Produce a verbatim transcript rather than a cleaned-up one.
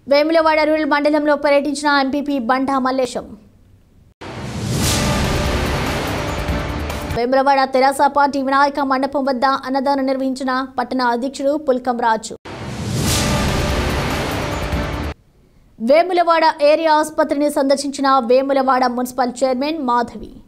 Vemulawada rural మండలంలో పర్యటించిన MPP Banda Mallesham. Vemulawada తెరాస పార్టీ వినాయక మండపం వద్ద అన్నదానం నిర్వహించిన పట్టణ అధ్యక్షుడు పుల్కం రాజు. వేములవాడ ఏరియా ఆసుపత్రిని సందర్శించిన వేములవాడ మున్సిపల్ చైర్మన్ మాధవి.